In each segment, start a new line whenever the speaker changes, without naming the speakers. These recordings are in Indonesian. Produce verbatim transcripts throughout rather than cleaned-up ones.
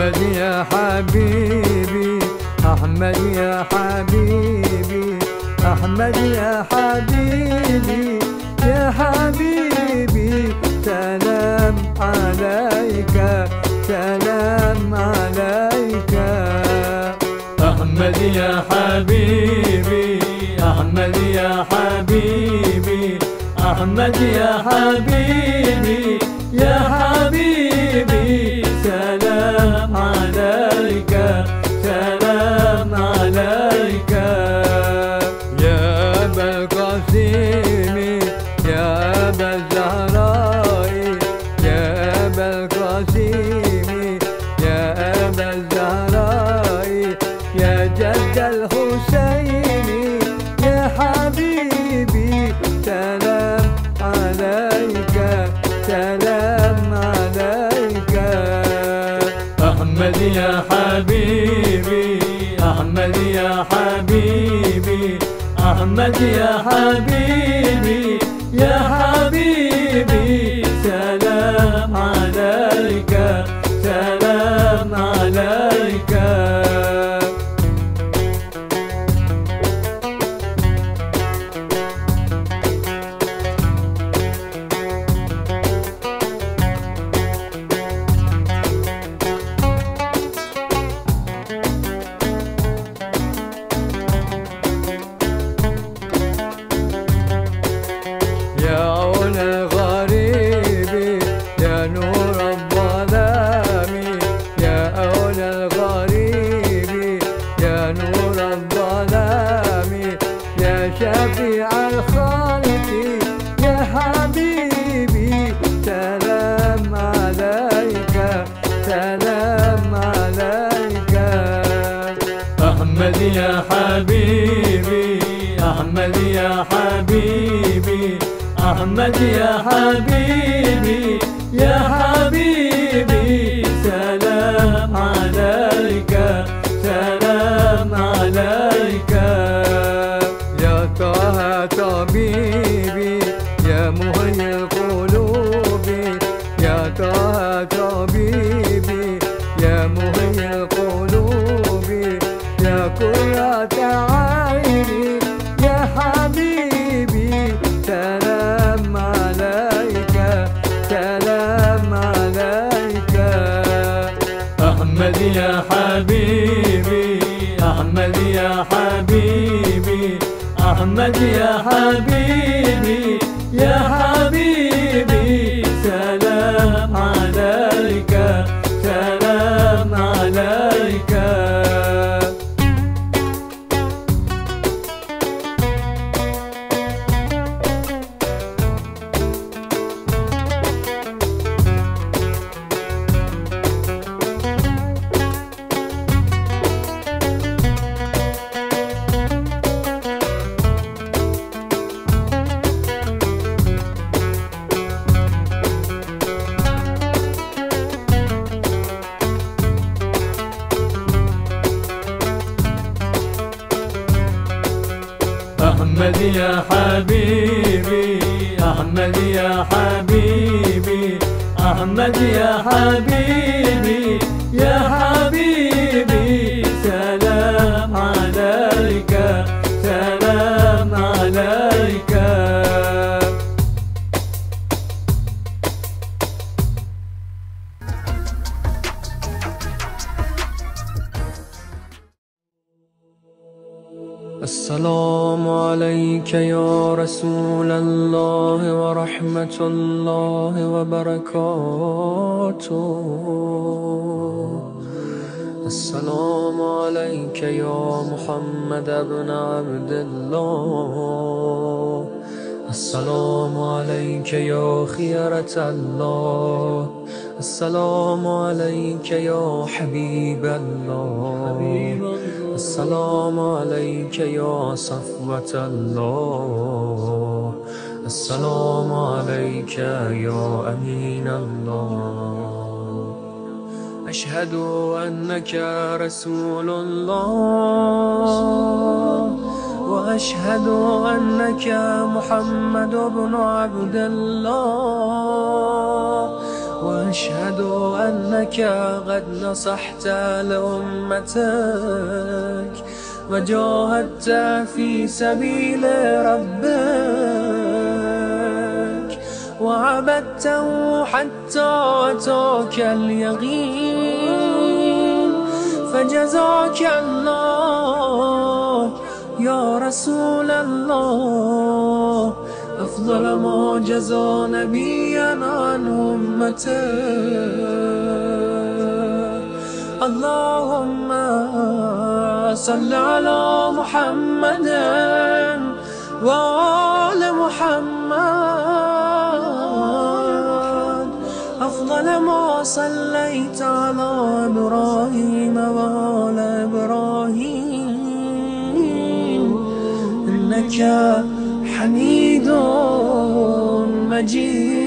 أحمد يا حبيبي، أحمد يا حبيبي، أحمد يا حبيبي، يا حبيبي سلام عليك، سلام عليك. أحمد يا حبيبي، أحمد يا حبيبي، أحمد يا حبيبي، يا حبيبي سلام عليك، سلام عليك. يا أبا القاسم، يا أبا الزهراء، يا أبا القاسم، يا أبا الزهراء، يا جد الحسين، يا حبيبي سلام عليك، سلام عليك. أحمد يا حبيبي، أحمد يا حبيبي، أحمد يا حبيبي، يا حبيبي سلام عليك، سلام عليك. يا عون الغريب، يا نور الظلام، يا عون الغريب، يا نور الظلام، يا شفيع الخلق، يا حبيبي سلام عليك، سلام عليك. أحمد يا حبيبي، أحمد يا حبيبي، أحمد يا حبيبي، يا حبيبي سلام عليك، سلام عليك. يا طه طبيبي، يا مهي القلوب، يا طه طبيبي، يا مهي القلوب، يا قرة عيني، يا حبيبي سلام عليك، سلام عليك. أحمد يا حبيبي، أحمد يا حبيبي، أحمد يا حبيبي، يا حبيبي سلام عليك، سلام عليك. أحمد يا حبيبي، أحمد يا حبيبي، أحمد يا حبيبي، يا حبيبي سلام عليك، سلام عليك. السلام عليك يا رسول الله ورحمة الله وبركاته. السلام عليك يا محمد بن عبد الله. السلام عليك يا خيرة الله. السلام عليك يا حبيب الله. السلام عليك يا صفوة الله. السلام عليك يا أمين الله. أشهد أنك رسول الله، وأشهد أنك محمد بن عبد الله، وأشهد أنك قد نصحت لأمتك وجاهدت في سبيل ربك وعبدته حتى أتاك اليقين فجزاك الله يا رسول الله أفضل ما جزى نبيا عن أمته. اللهم صل على محمد وآل محمد أفضل ما صليت على إبراهيم وآل إبراهيم إنك حميد مجيد.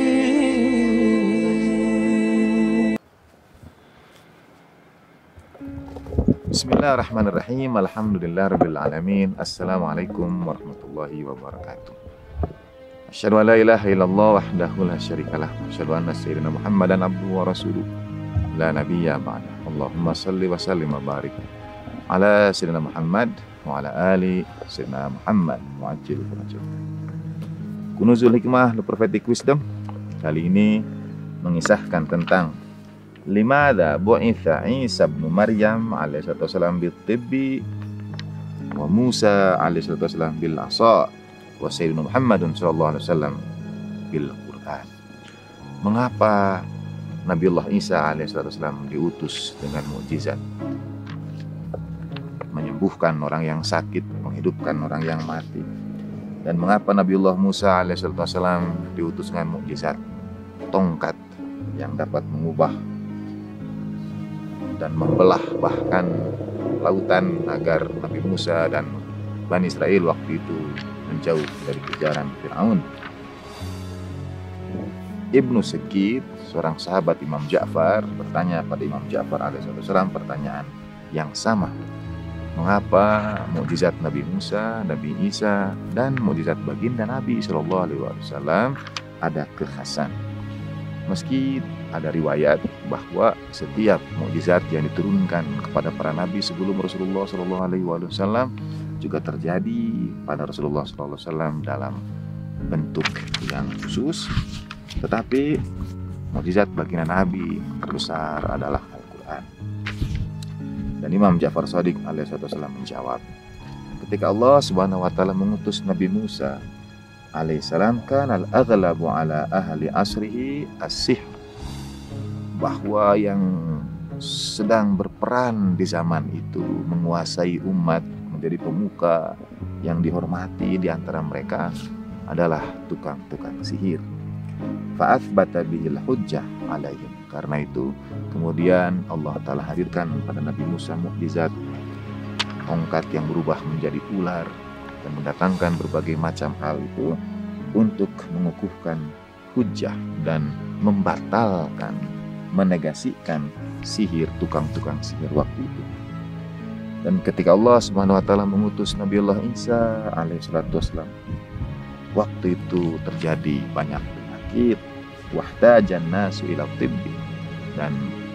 Bismillahirrahmanirrahim. Alhamdulillahirabbil alamin. Assalamualaikum warahmatullahi wabarakatuh. Asyhadu an la ilaha illallah wahdahu la syarikalah wa asyhadu anna sayyidina Muhammadan abduhu wa rasuluh la nabiyya ba'da. Allahumma shalli wa sallim wa barik ala sayyidina Muhammad wa ala ali sayyidina Muhammad muajjil furajil. Kunuzul Hikmah, The Prophetic Wisdom, kali ini mengisahkan tentang Limada bu'itha Isa bin Maryam alaihi salatu wasalam bil tibbi wa Musa alaihi salatu wasalam bil asa wa sayyidina Muhammadun sallallahu alaihi wasallam bil Quran. Mengapa Nabiullah Isa alaihi salatu wasalam diutus dengan mukjizat, menyembuhkan orang yang sakit, menghidupkan orang yang mati? Dan mengapa Nabiullah Musa alaihi salatu wasalam diutus dengan mukjizat tongkat yang dapat mengubah dan membelah bahkan lautan agar Nabi Musa dan Bani Israel waktu itu menjauh dari kejaran Fir'aun? Ibnu Sekid, seorang sahabat Imam Ja'far, bertanya pada Imam Ja'far alaihissalam pertanyaan yang sama. Mengapa mukjizat Nabi Musa, Nabi Isa, dan mukjizat baginda Nabi Shallallahu Alaihi Wasallam ada kekhasan? Meski ada riwayat bahwa setiap mukjizat yang diturunkan kepada para nabi sebelum Rasulullah Shallallahu Alaihi Wasallam juga terjadi pada Rasulullah Shallallahu Alaihi Wasallam dalam bentuk yang khusus, tetapi mukjizat baginda Nabi terbesar adalah Al-Quran. Dan Imam Ja'far Shadiq alaihissalam menjawab, ketika Allah Subhanahu Wa Taala mengutus Nabi Musa alaihissalam, kan al-aghlabu ala ahli asrihi as-sihr, bahwa yang sedang berperan di zaman itu menguasai umat, menjadi pemuka yang dihormati di antara mereka adalah tukang-tukang sihir. Fa'athbata bihil hujjah alaihim. Karena itu kemudian Allah Ta'ala hadirkan pada Nabi Musa mukjizat tongkat yang berubah menjadi ular dan mendatangkan berbagai macam hal itu untuk mengukuhkan hujjah dan membatalkan, menegasikan sihir tukang-tukang sihir waktu itu. Dan ketika Allah Subhanahu Wa Taala mengutus Nabiullah Isa alaihissalatu wassalam, waktu itu terjadi banyak penyakit, wahtajan nasu ila tibbi, dan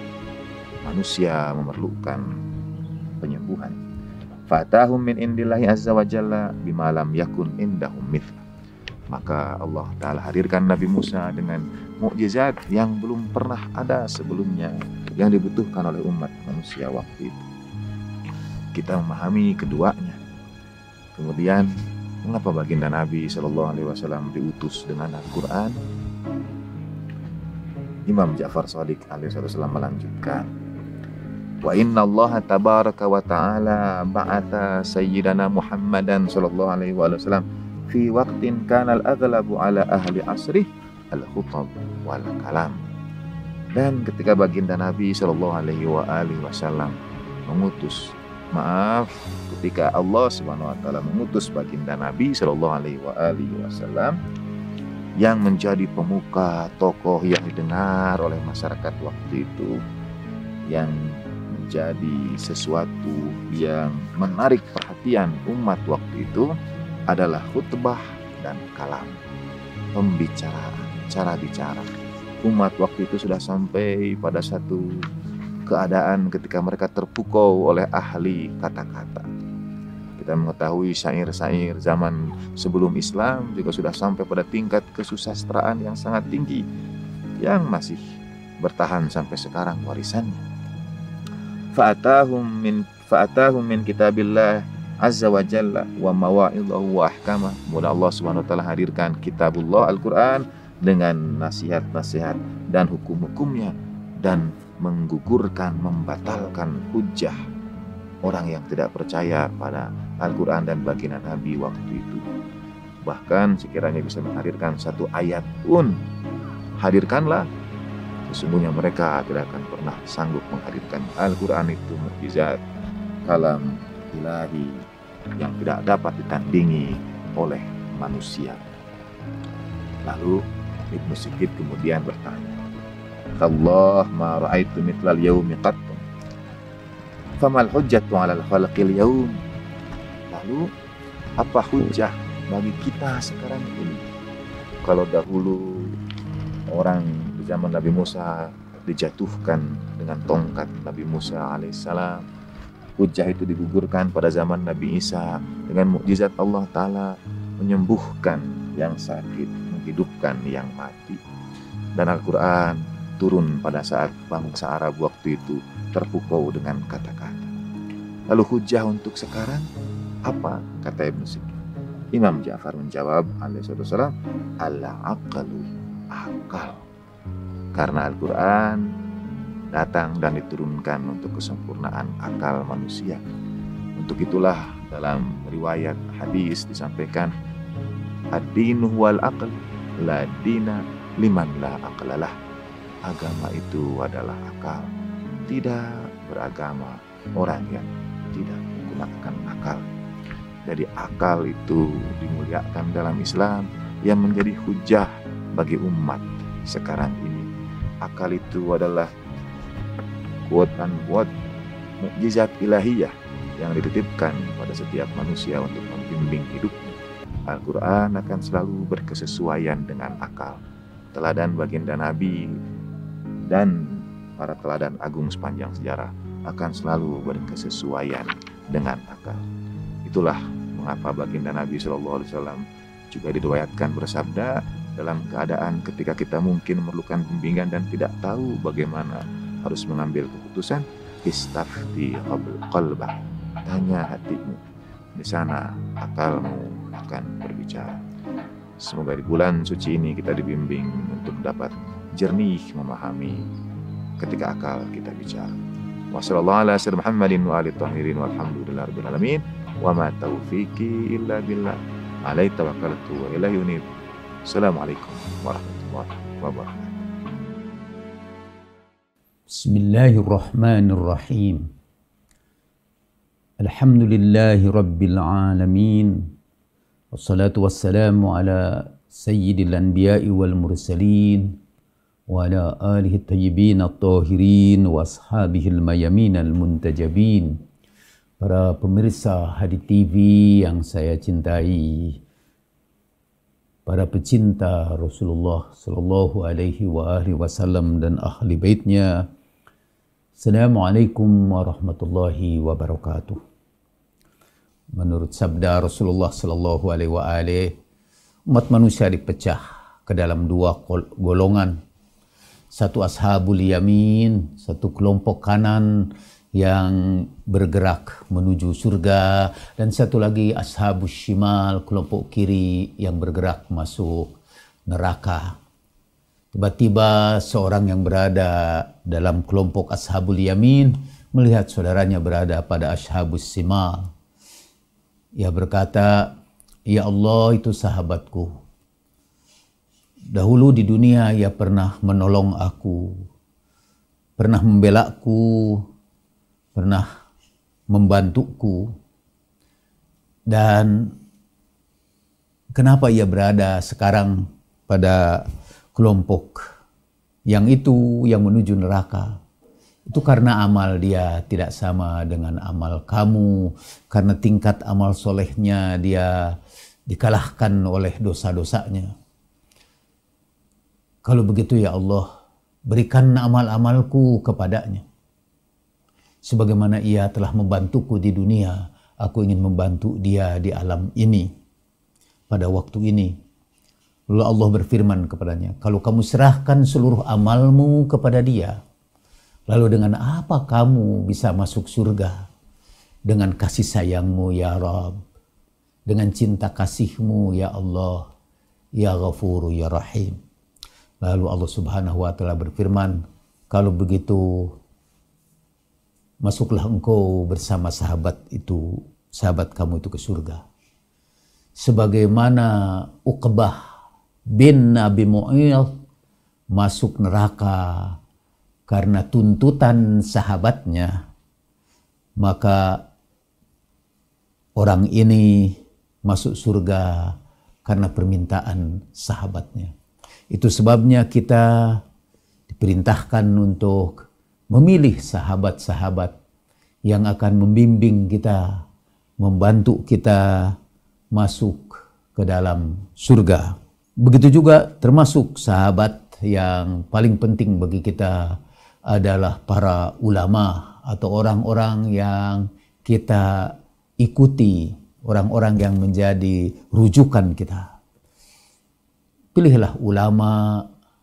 manusia memerlukan penyembuhan. Fatahum min indillahi azza wa jalla bima lam yakun indahum mithla. Maka Allah Ta'ala hadirkan Nabi Musa dengan mukjizat yang belum pernah ada sebelumnya yang dibutuhkan oleh umat manusia waktu itu. Kita memahami keduanya. Kemudian mengapa baginda Nabi Shallallahu Alaihi Wasallam diutus dengan Al-Quran? Imam Ja'far Shadiq alaihissalam melanjutkan, wa inna Allah tabaraka wa ta'ala ba'atha sayyidana Muhammadan sallallahu alaihi wasallam fi waqtin kana al-aghlabu ala ahli asrih al-khutab wal kalam. Dan ketika baginda Nabi sallallahu alaihi wasallam mengutus maaf ketika Allah Subhanahu wa taala mengutus baginda Nabi sallallahu alaihi wasallam yang menjadi pemuka, tokoh yang didengar oleh masyarakat waktu itu, yang menjadi sesuatu yang menarik perhatian umat waktu itu adalah khutbah dan kalam, pembicaraan, cara bicara. umat waktu itu sudah sampai pada satu keadaan ketika mereka terpukau oleh ahli kata-kata. Kita mengetahui syair-syair zaman sebelum Islam juga sudah sampai pada tingkat kesusastraan yang sangat tinggi, yang masih bertahan sampai sekarang warisannya. Fa'atahum min fa'atahum min kitabillah azza wa jalla wa mawa'idhahu wa ahkamah. Mula Allah Subhanahu wa taala hadirkan kitabullah Al-Qur'an dengan nasihat-nasihat dan hukum-hukumnya, dan menggugurkan, membatalkan hujah orang yang tidak percaya pada Al-Quran dan baginda Nabi waktu itu. Bahkan sekiranya bisa menghadirkan satu ayat pun, hadirkanlah. Sesungguhnya mereka tidak akan pernah sanggup menghadirkan. Al-Quran itu mukjizat, kalam ilahi yang tidak dapat ditandingi oleh manusia. Lalu Ibnu Sikit kemudian bertanya, Allah ma ra'aitu mitlal yaumi qattu famal hujjatu 'alal khalqil yaum. Lalu apa hujah bagi kita sekarang ini? Kalau dahulu orang di zaman Nabi Musa dijatuhkan dengan tongkat Nabi Musa alaihissalam, hujah itu digugurkan pada zaman Nabi Isa dengan mukjizat Allah Ta'ala menyembuhkan yang sakit, menghidupkan yang mati. Dan Al-Quran turun pada saat bangsa Arab waktu itu terpukau dengan kata-kata. Lalu hujah untuk sekarang apa? Kata Ibnu Sikit. Imam Ja'far menjawab alaihissalam, al-aqlu, akal. Karena Al-Quran datang dan diturunkan untuk kesempurnaan akal manusia. Untuk itulah dalam riwayat hadis disampaikan, ad-dinu wal aql la dina liman la aqlalah. Agama itu adalah akal. Tidak beragama orang yang tidak menggunakan akal. Jadi akal itu dimuliakan dalam Islam, yang menjadi hujah bagi umat sekarang ini. Akal itu adalah quote unquote mukjizat ilahiyah yang dititipkan pada setiap manusia untuk membimbing hidupnya. Al-Quran akan selalu berkesesuaian dengan akal. Teladan baginda Nabi dan para teladan agung sepanjang sejarah akan selalu berkesesuaian dengan akal. Itulah mengapa baginda Nabi shallallahu alaihi wasallam juga diriwayatkan bersabda dalam keadaan ketika kita mungkin memerlukan bimbingan dan tidak tahu bagaimana harus mengambil keputusan, istafti qalbah, tanya hatimu, di sana akalmu akan berbicara. Semoga di bulan suci ini kita dibimbing untuk dapat jernih memahami ketika akal kita bicara. Wassallallahu ala sayyidina Muhammadin wa alihi tahirin walhamdulillahirabbil alamin wa ma taufiqi illa billah alaihi tawakkaltu wa ilaihi unib. Assalamualaikum warahmatullahi wabarakatuh.
Bismillahirrahmanirrahim. Alhamdulillahi rabbil alamin. Wassalatu wassalamu ala sayyidil anbiya'i wal mursalin wa ala alihi tayyibin at-tahirin wa ashabihil mayamin al-muntajabin. Para pemirsa H D T V yang saya cintai, para pecinta Rasulullah sallallahu alaihi wa alihi wasallam dan ahli baitnya, Assalamualaikum warahmatullahi wabarakatuh. Menurut sabda Rasulullah sallallahu alaihi wa alihi, umat manusia dipecah ke dalam dua golongan. Satu ashabul yamin, satu kelompok kanan yang bergerak menuju surga, dan satu lagi ashabus shimal, kelompok kiri yang bergerak masuk neraka. Tiba-tiba seorang yang berada dalam kelompok ashabul yamin melihat saudaranya berada pada ashabus shimal. Ia berkata, "Ya Allah, itu sahabatku. Dahulu di dunia ia pernah menolong aku, pernah membelaku, pernah membantuku. Dan kenapa ia berada sekarang pada kelompok yang itu yang menuju neraka? Itu karena amal dia tidak sama dengan amal kamu, karena tingkat amal solehnya dia dikalahkan oleh dosa-dosanya. Kalau begitu ya Allah, berikan amal-amalku kepadanya. Sebagaimana ia telah membantuku di dunia, aku ingin membantu dia di alam ini, pada waktu ini. Lalu Allah berfirman kepadanya, kalau kamu serahkan seluruh amalmu kepada dia, lalu dengan apa kamu bisa masuk surga? Dengan kasih sayangmu ya Rabb, dengan cinta kasihmu ya Allah, ya Ghafuru ya Rahim. Lalu Allah Subhanahu wa Ta'ala berfirman, kalau begitu masuklah engkau bersama sahabat itu, sahabat kamu itu ke surga. Sebagaimana Uqbah bin Abi Mu'ayth masuk neraka karena tuntutan sahabatnya, maka orang ini masuk surga karena permintaan sahabatnya. Itu sebabnya kita diperintahkan untuk memilih sahabat-sahabat yang akan membimbing kita, membantu kita masuk ke dalam surga. Begitu juga termasuk sahabat yang paling penting bagi kita adalah para ulama atau orang-orang yang kita ikuti, orang-orang yang menjadi rujukan kita. Pilihlah ulama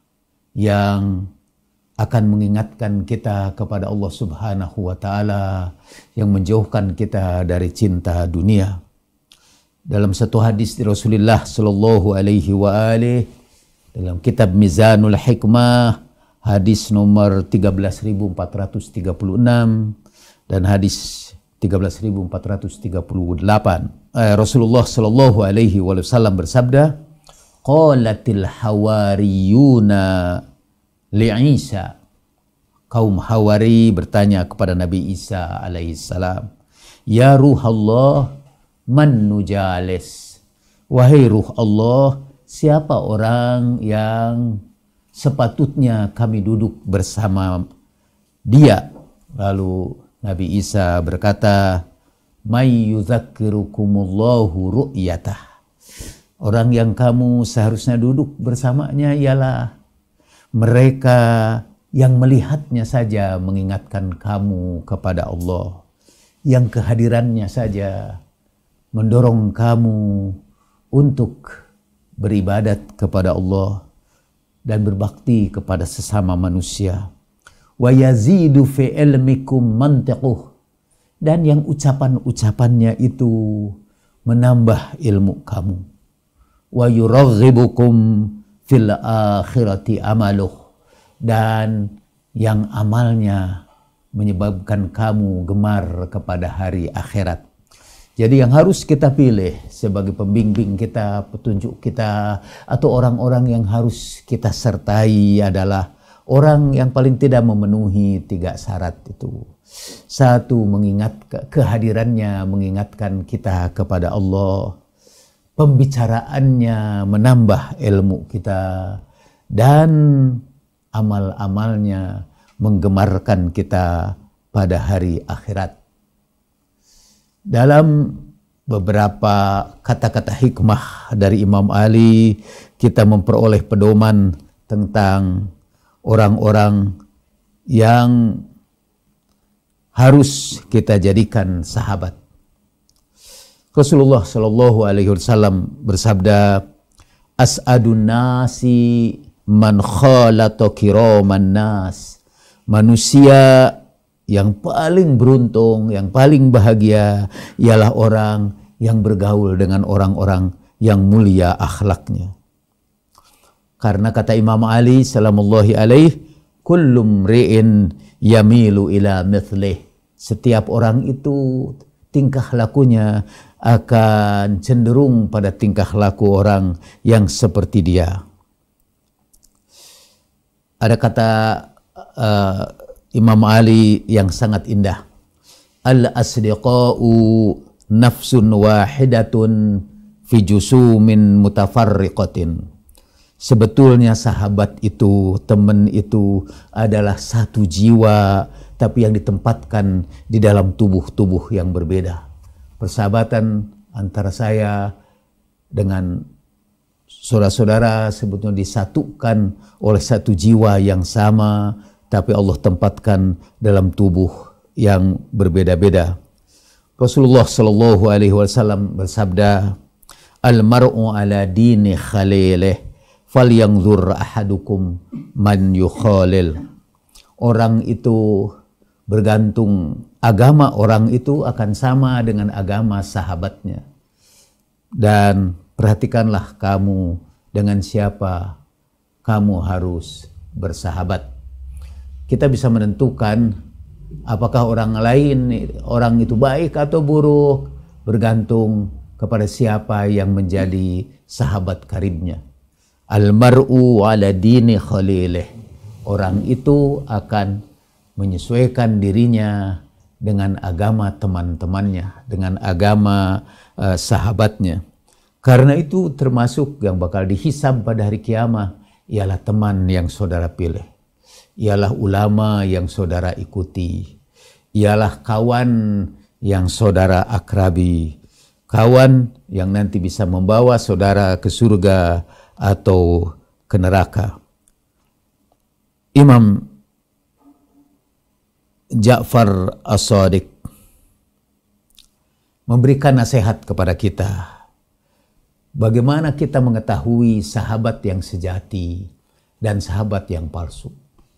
yang akan mengingatkan kita kepada Allah Subhanahu wa Ta'ala, yang menjauhkan kita dari cinta dunia. Dalam satu hadis di Rasulullah Sallallahu Alaihi wa alihi, dalam kitab Mizanul Hikmah, hadis nomor tiga belas ribu empat ratus tiga puluh enam dan hadis tiga belas ribu empat ratus tiga puluh delapan, eh, Rasulullah Sallallahu Alaihi Wasallam bersabda, qalatil hawariyuna li Isa. Kaum Hawari bertanya kepada Nabi Isa alaihissalam, ya ruh Allah, man nujalis. Wahai ruh Allah, siapa orang yang sepatutnya kami duduk bersama dia? Lalu Nabi Isa berkata, may yuzakkirukumullahu ru'yatah. Orang yang kamu seharusnya duduk bersamanya ialah mereka yang melihatnya saja mengingatkan kamu kepada Allah, yang kehadirannya saja mendorong kamu untuk beribadat kepada Allah dan berbakti kepada sesama manusia. Wa yazidu fi ilmikum mantiquh, dan yang ucapan-ucapannya itu menambah ilmu kamu. Wa yuraghibukum fil akhirati amaluh, dan yang amalnya menyebabkan kamu gemar kepada hari akhirat. Jadi yang harus kita pilih sebagai pembimbing kita, petunjuk kita, atau orang-orang yang harus kita sertai adalah orang yang paling tidak memenuhi tiga syarat itu. Satu, mengingat kehadirannya, mengingatkan kita kepada Allah. Pembicaraannya menambah ilmu kita, dan amal-amalnya menggemarkan kita pada hari akhirat. Dalam beberapa kata-kata hikmah dari Imam Ali, kita memperoleh pedoman tentang orang-orang yang harus kita jadikan sahabat. Rasulullah Shallallahu Alaihi Wasallam bersabda, as'adun nasi man khalata kiraman nas. Manusia yang paling beruntung, yang paling bahagia ialah orang yang bergaul dengan orang-orang yang mulia akhlaknya. Karena kata Imam Ali salamullahi alaih, kullum ri'in yamilu ila mithlih. Setiap orang itu tingkah lakunya akan cenderung pada tingkah laku orang yang seperti dia. Ada kata uh, Imam Ali yang sangat indah. Al-asdiqa'u nafsun wahidatun fi jusumin mutafarriqatin. Sebetulnya sahabat itu, teman itu adalah satu jiwa, tapi yang ditempatkan di dalam tubuh-tubuh yang berbeda. Persahabatan antara saya dengan saudara-saudara sebetulnya disatukan oleh satu jiwa yang sama, tapi Allah tempatkan dalam tubuh yang berbeda-beda. Rasulullah Shallallahu Alaihi Wasallam bersabda, "Al-mar'u ala dini khalilih, falyanzur ahadukum man yukhalil." Orang itu bergantung, agama orang itu akan sama dengan agama sahabatnya. Dan perhatikanlah kamu dengan siapa kamu harus bersahabat. Kita bisa menentukan apakah orang lain, orang itu baik atau buruk, bergantung kepada siapa yang menjadi sahabat karibnya. Al-mar'u ala dini khalilih. Orang itu akan menyesuaikan dirinya dengan agama teman-temannya, dengan agama uh, sahabatnya. Karena itu termasuk yang bakal dihisab pada hari kiamat ialah teman yang saudara pilih, ialah ulama yang saudara ikuti, ialah kawan yang saudara akrabi, kawan yang nanti bisa membawa saudara ke surga atau ke neraka. Imam Ja'far As-Shadiq memberikan nasihat kepada kita. Bagaimana kita mengetahui sahabat yang sejati dan sahabat yang palsu.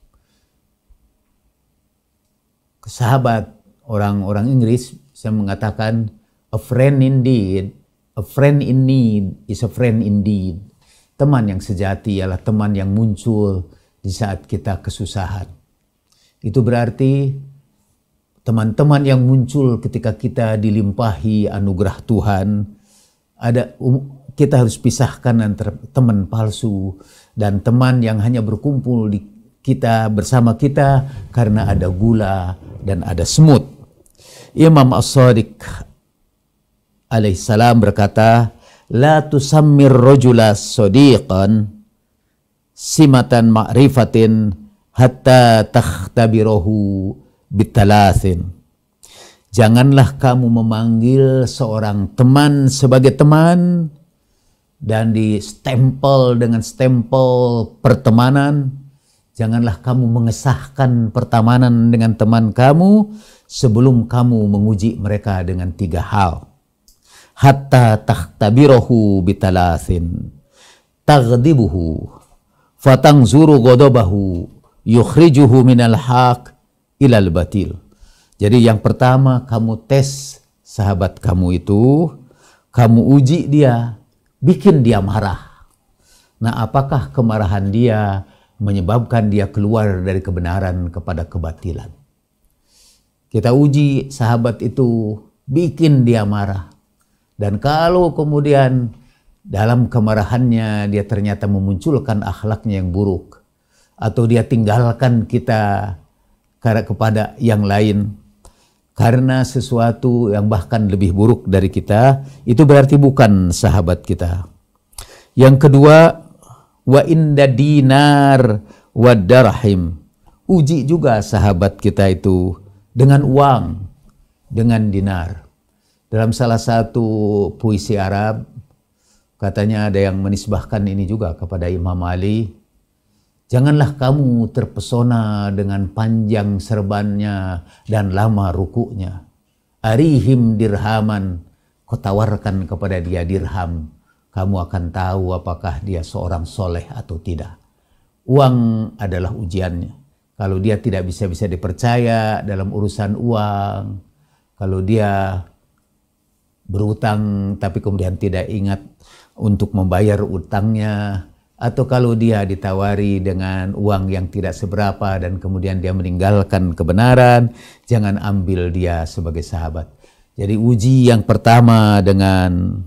Sahabat, orang-orang Inggris saya mengatakan, a friend indeed, a friend in need is a friend indeed. Teman yang sejati ialah teman yang muncul di saat kita kesusahan. Itu berarti teman-teman yang muncul ketika kita dilimpahi anugerah Tuhan. Ada um, kita harus pisahkan antara teman palsu dan teman yang hanya berkumpul di kita bersama kita karena ada gula dan ada semut. Imam As-Shadiq alaihissalam berkata, la tusammir rajula sadiqan simatan ma'rifatin hatta takhtabirahu bitalathin. Janganlah kamu memanggil seorang teman sebagai teman dan di stempel dengan stempel pertemanan. Janganlah kamu mengesahkan pertemanan dengan teman kamu sebelum kamu menguji mereka dengan tiga hal. Hatta takhtabirahu bitalathin. Taghdibuhu fatangzuru ghadabahu yukhrijuhu minal haq ilal batil. Jadi yang pertama kamu tes sahabat kamu itu, kamu uji dia, bikin dia marah. Nah, apakah kemarahan dia menyebabkan dia keluar dari kebenaran kepada kebatilan? Kita uji sahabat itu, bikin dia marah. Dan kalau kemudian dalam kemarahannya dia ternyata memunculkan akhlaknya yang buruk, atau dia tinggalkan kita karena kepada yang lain karena sesuatu yang bahkan lebih buruk dari kita, itu berarti bukan sahabat kita. Yang kedua, wa inda dinar wa darahim. Uji juga sahabat kita itu dengan uang, dengan dinar. Dalam salah satu puisi Arab, katanya ada yang menisbahkan ini juga kepada Imam Ali. Janganlah kamu terpesona dengan panjang serbannya dan lama rukuknya. Arihim dirhaman, kau tawarkan kepada dia dirham. Kamu akan tahu apakah dia seorang soleh atau tidak. Uang adalah ujiannya. Kalau dia tidak bisa-bisa dipercaya dalam urusan uang, kalau dia berutang tapi kemudian tidak ingat untuk membayar utangnya, atau kalau dia ditawari dengan uang yang tidak seberapa dan kemudian dia meninggalkan kebenaran, jangan ambil dia sebagai sahabat. Jadi uji yang pertama dengan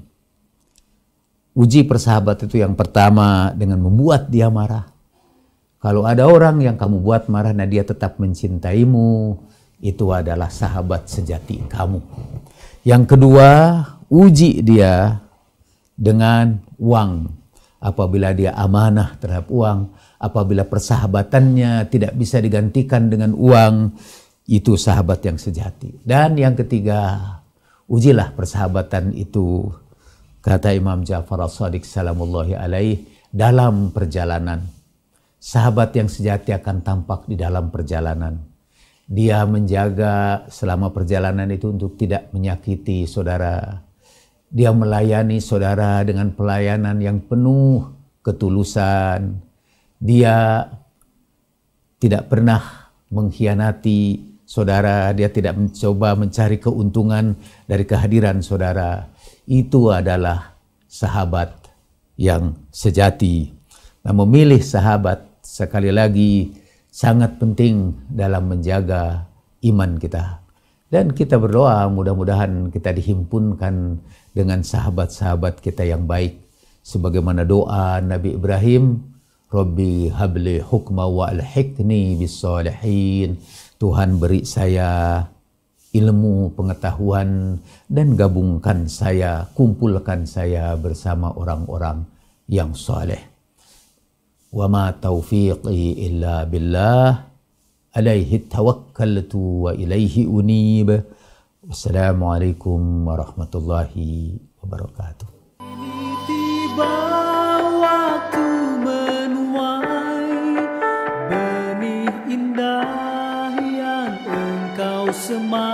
uji persahabat itu yang pertama dengan membuat dia marah. Kalau ada orang yang kamu buat marah dan dia tetap mencintaimu, itu adalah sahabat sejati kamu. Yang kedua, uji dia dengan uang. Apabila dia amanah terhadap uang, apabila persahabatannya tidak bisa digantikan dengan uang, itu sahabat yang sejati. Dan yang ketiga, ujilah persahabatan itu Kata Imam Ja'far As-Shadiq salamullahi alaih, dalam perjalanan, sahabat yang sejati akan tampak di dalam perjalanan. Dia menjaga selama perjalanan itu untuk tidak menyakiti saudara. Dia melayani saudara dengan pelayanan yang penuh ketulusan. Dia tidak pernah mengkhianati saudara. Dia tidak mencoba mencari keuntungan dari kehadiran saudara. Itu adalah sahabat yang sejati. Nah, memilih sahabat sekali lagi sangat penting dalam menjaga iman kita. Dan kita berdoa mudah-mudahan kita dihimpunkan dengan sahabat-sahabat kita yang baik. Sebagaimana doa Nabi Ibrahim, Rabbi habli hukma wa alhiqni bis salihin. Tuhan beri saya ilmu, pengetahuan, dan gabungkan saya, kumpulkan saya bersama orang-orang yang saleh. Wa ma taufiqi illa billah, alaihi tawakkaltu wa ilaihi unib. Wassalamualaikum warahmatullahi wabarakatuh.
Tiba waktu menuai benih indah yang engkau semai.